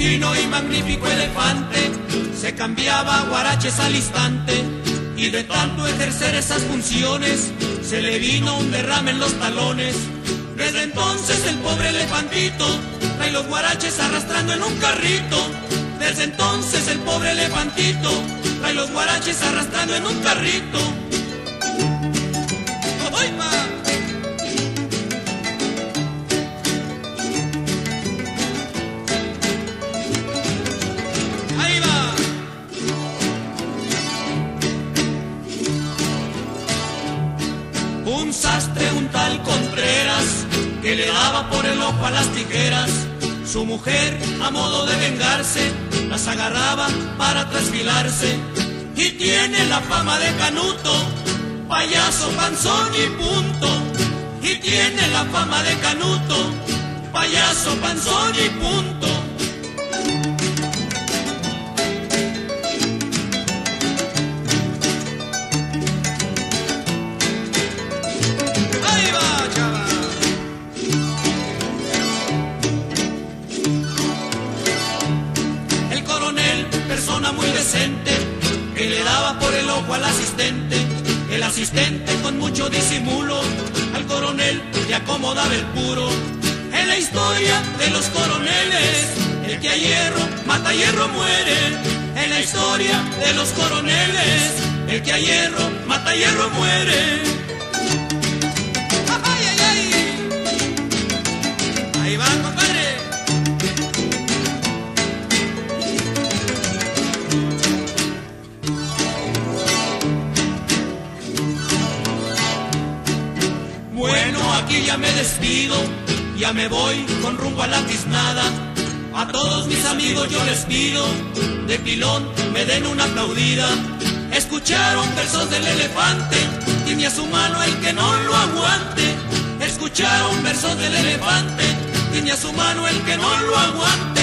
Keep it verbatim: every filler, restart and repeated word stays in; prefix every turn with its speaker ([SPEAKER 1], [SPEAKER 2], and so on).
[SPEAKER 1] fino y magnífico elefante se cambiaba a guaraches al instante, y de tanto ejercer esas funciones se le vino un derrame en los talones. Desde entonces el pobre elefantito trae los guaraches arrastrando en un carrito. Desde entonces el pobre elefantito trae los guaraches arrastrando en un carrito. ¡Ay, ma! Ahí va. Un sastre, un tal Contreras, que le daba por el ojo a las tijeras. Su mujer, a modo de vengarse, las agarraba para trasquilarse. Y tiene la fama de canuto, payaso, panzón y punto. Y tiene la fama de canuto, payaso, panzón y punto. Ahí va, chaval. El coronel, persona muy decente, que le daba por el ojo al asistente. El asistente con mucho disimulo al coronel le acomodaba el puro. En la historia de los coroneles, el que a hierro mata, a hierro muere. En la historia de los coroneles, el que a hierro mata, a hierro muere. ¡Ay, ay, ay! Ahí va, compadre. Bueno, aquí ya me despido, ya me voy con rumbo a la tiznada. A todos mis amigos yo les pido, de pilón me den una aplaudida. Escucharon versos del elefante, tiene a su mano el que no lo aguante. Escucharon versos del elefante, tiene a su mano el que no lo aguante.